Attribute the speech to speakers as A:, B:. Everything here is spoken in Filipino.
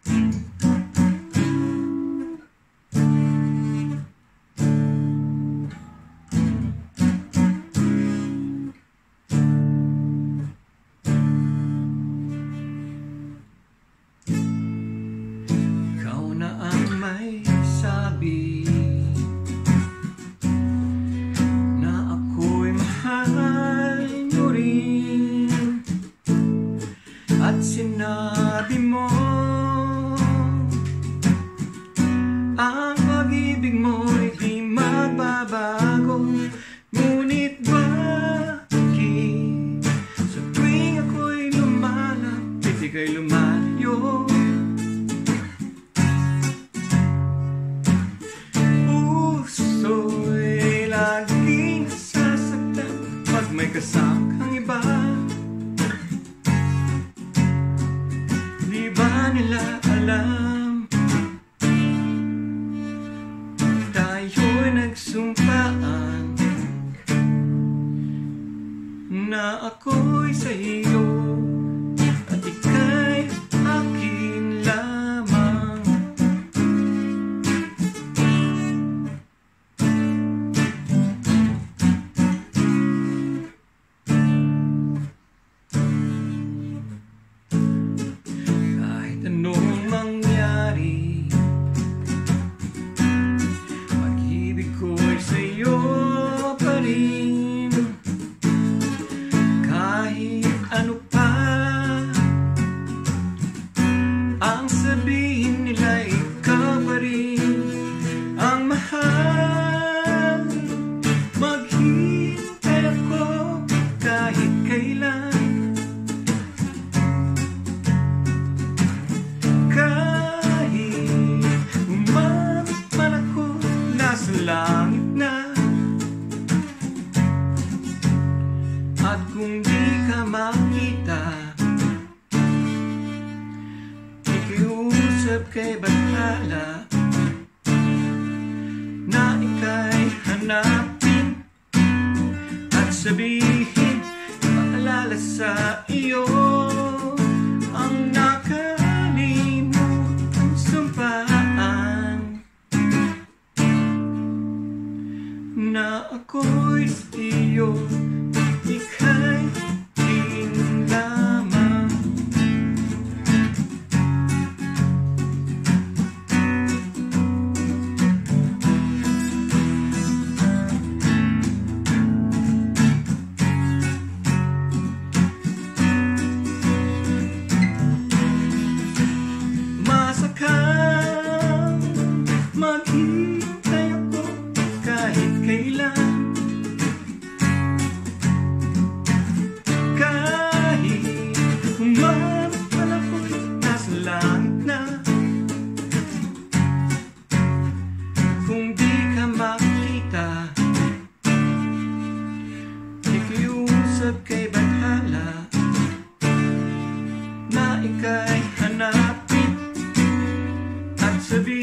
A: Sinabi mo ang pag-ibig mo'y di magbabago. Ngunit bakit sa tuwing ako'y lumalapit, ika'y lumayo? Puso'y laging nasasaktan pag may kasama kang iba. Nila alam tayo'y nagsumpaan na ako'y sa'yo at ika'y akin lamang. Anong mangyari, pag-ibig ko'y sa'yo pa rin. Kahit ano pa ang sabihin nila, ikaw pa rin ang mahal. Maghintay ako kahit kailan. Langit na, at kung di ka makita, ikiusap kay bathala na ika'y hanapin at sabihin, paalala sa iyo ang nakalimutang sumpaan na ako'y sa'yo, ika'y akin lamang. Masakang maghintay ako kahit kailan. Kahit umaral ako'y nasa langit na, kung di ka makita, ikiusap kay bathala na ika'y hanapin at sabihin,